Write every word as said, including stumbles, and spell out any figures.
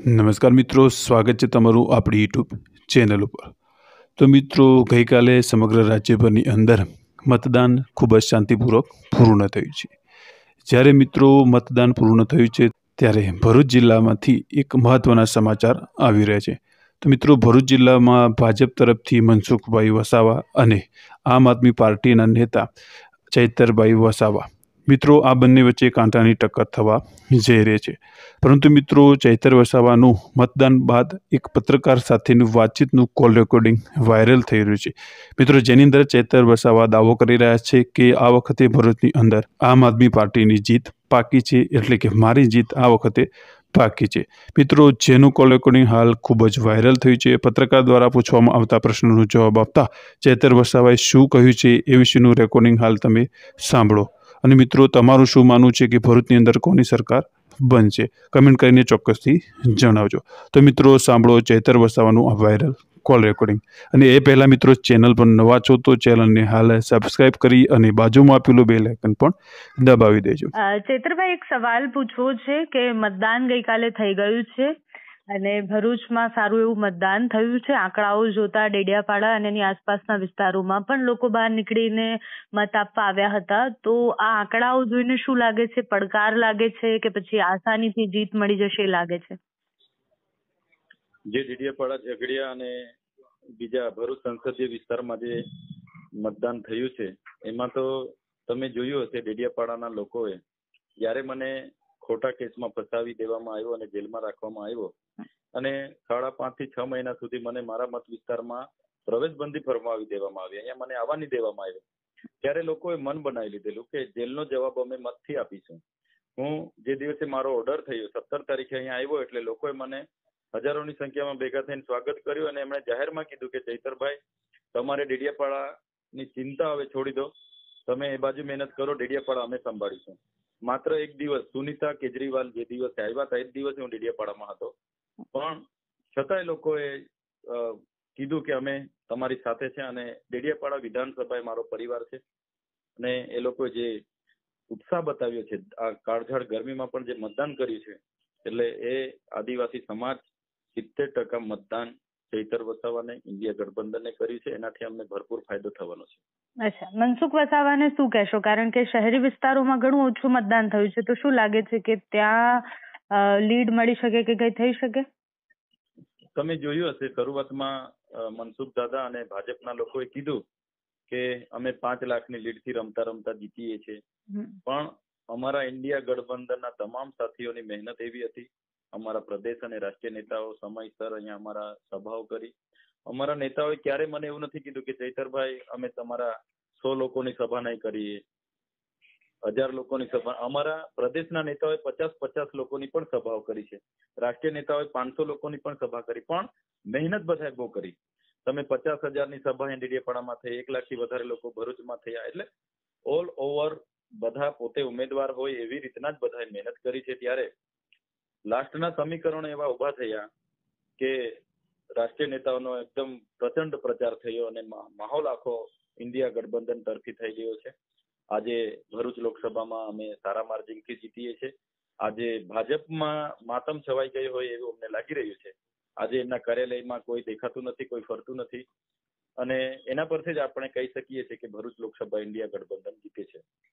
નમસ્કાર મિત્રો, સ્વાગત છે તમારું આપણી યુટ્યુબ ચેનલ ઉપર। તો મિત્રો, ગઈકાલે સમગ્ર રાજ્યભરની અંદર મતદાન ખૂબ જ શાંતિપૂર્વક પૂર્ણ થયું છે। જ્યારે મિત્રો મતદાન પૂર્ણ થયું છે ત્યારે ભરૂચ જિલ્લામાંથી એક મહત્વના સમાચાર આવી રહ્યા છે। તો મિત્રો, ભરૂચ જિલ્લામાં ભાજપ તરફથી મનસુખભાઈ વસાવા અને આમ આદમી પાર્ટીના નેતા ચૈતરભાઈ વસાવા મિત્રો આ બંને વચ્ચે કાંટાની ટક્કર થવા જઈ રહી છે। પરંતુ મિત્રો, ચૈતર વસાવાનું મતદાન બાદ એક પત્રકાર સાથેનું વાતચીતનું કોલ રેકોર્ડિંગ વાયરલ થઈ રહ્યું છે। મિત્રો, જેની અંદર ચૈતર વસાવા દાવો કરી રહ્યા છે કે આ વખતે ભરૂચની અંદર આમ આદમી પાર્ટીની જીત પાકી છે, એટલે કે મારી જીત આ વખતે પાકી છે। મિત્રો, જેનું કોલ રેકોર્ડિંગ હાલ ખૂબ જ વાયરલ થયું છે। પત્રકાર દ્વારા પૂછવામાં આવતા પ્રશ્નોનો જવાબ આપતા ચૈતર વસાવાએ શું કહ્યું છે એ વિશેનું રેકોર્ડિંગ હાલ તમે સાંભળો। અને મિત્રો, તમારું શું માનવું છે કે ભરૂચની અંદર કોની સરકાર બનશે? કમેન્ટ કરીને ચોક્કસથી જણાવજો। તો મિત્રો, સાંભળો ચૈતર વસાવાનું આ વાયરલ કોલ રેકોર્ડિંગ। અને એ પહેલાં મિત્રો, ચેનલ પર નવા છો તો ચેનલને હાલ સબસ્ક્રાઇબ કરી અને બાજુમાં આપેલું બેલ આઇકન પણ દબાવી દેજો। ચૈતરભાઈ, એક સવાલ પૂછવો છે કે મતદાન ગઈકાલે થઈ ગયું છે અને ભરૂચમાં સારું એવું મતદાન થયું છે। આંકડાઓ જોતા ડેડિયાપાડા અને એની આસપાસના વિસ્તારોમાં પણ લોકો બહાર નીકળીને મત આપવા આવ્યા હતા। તો આ આંકડાઓ જોઈને શું લાગે છે? પડકાર લાગે છે કે પછી આસાનીથી જીત મળી જશે એ લાગે છે? જે ડેડિયાપાડા, ઝઘડિયા અને બીજા ભરૂચ સંસદીય વિસ્તારમાં જે મતદાન થયું છે એમાં તો તમે જોયું હશે, ડેડિયાપાડાના લોકોએ જ્યારે મને ખોટા કેસમાં ફસાવી દેવામાં આવ્યો અને જેલમાં રાખવામાં આવ્યો અને સાડા પાંચ થી છ મહિના સુધી મને મારા મત વિસ્તારમાં પ્રવેશબંધી ફરમાવી દેવામાં આવી, અહીંયા મને આવવા નહીં દેવામાં આવ્યો, ત્યારે લોકોએ મન બનાવી લીધેલું કે જેલનો જવાબ અમે મતથી આપીશું। હું જે દિવસે મારો ઓર્ડર થયો સત્તર તારીખે અહીંયા આવ્યો એટલે લોકોએ મને હજારોની સંખ્યામાં ભેગા થઈને સ્વાગત કર્યું અને એમણે જાહેરમાં કીધું કે ચૈતરભાઈ, તમારે ડેડિયાપાડાની ચિંતા હવે છોડી દો, તમે એ બાજુ મહેનત કરો, ડેડિયાપાડા અમે સંભાળીશું। માત્ર એક દિવસ સુનીતા કેજરીવાલ જે દિવસે આવ્યા હતા એ જ દિવસે હું ડેડિયાપાડામાં હતો, પણ છતાંય લોકોએ કીધું કે અમે તમારી સાથે છે અને ડેડિયાપાડા વિધાનસભા એ મારો પરિવાર છે અને એ લોકોએ જે ઉત્સાહ બતાવ્યો છે આ કાળઝાળ ગરમીમાં પણ જે મતદાન કર્યું છે, એટલે એ આદિવાસી સમાજ સિત્તેર ટકા મતદાન ચૈતર વસાવાને ઇન્ડિયા ગઠબંધનને કર્યું છે, એનાથી અમને ભરપૂર ફાયદો થવાનો છે। અચ્છા, મનસુખ વસાવાને શું કહેશો? કારણ કે શહેરી વિસ્તારોમાં ઘણું ઓછું મતદાન થયું છે, તો શું લાગે છે કે ત્યાં લીડ મળી શકે કે કઈ થઈ શકે? તમે જોયું હશે, શરૂઆતમાં મનસુખ દાદા અને ભાજપના લોકોએ કીધું કે અમે પાંચ લાખની લીડથી રમતા રમતા જીતીએ છીએ, પણ અમારા ઇન્ડિયા ગઠબંધનના તમામ સાથીઓની મહેનત એવી હતી, અમારા પ્રદેશ અને રાષ્ટ્રીય નેતાઓ સમયસર અહીંયા અમારા સભાઓ કરી। અમારા નેતાઓએ ક્યારે મને એવું નથી કીધું કે ચૈતરભાઈ અમે તમારા સો લોકોની સભા નહીં કરીએ, હજાર લોકોની સભા, અમારા પ્રદેશના નેતાઓએ પચાસ પચાસ લોકોની પણ સભાઓ કરી છે, રાષ્ટ્રીય નેતાઓએ પાંચસો લોકોની પણ સભા કરી, પણ મહેનત બધાએ બહુ કરી। તમે પચાસ હજારની સભા ડેડિયાપાડામાં થઈ, એક લાખથી વધારે લોકો ભરૂચમાં થયા, એટલે ઓલ ઓવર બધા પોતે ઉમેદવાર હોય એવી રીતના જ બધાએ મહેનત કરી છે। ત્યારે લાસ્ટના સમીકરણો એવા ઉભા થયા કે રાષ્ટ્રીય નેતાઓનો એકદમ પ્રચંડ પ્રચાર થયો અને માહોલ આખો ઇન્ડિયા ગઠબંધન તરફી થઈ ગયો છે। આજે ભરૂચ લોકસભામાં અમે સારા માર્જિનથી જીતીએ છીએ। આજે ભાજપમાં માતમ છવાઈ ગઈ હોય એવું અમને લાગી રહ્યું છે। આજે એમના કાર્યાલયમાં કોઈ દેખાતું નથી, કોઈ ફરતું નથી અને એના પરથી જ આપણે કહી શકીએ છીએ કે ભરૂચ લોકસભા ઇન્ડિયા ગઠબંધન જીતે છે।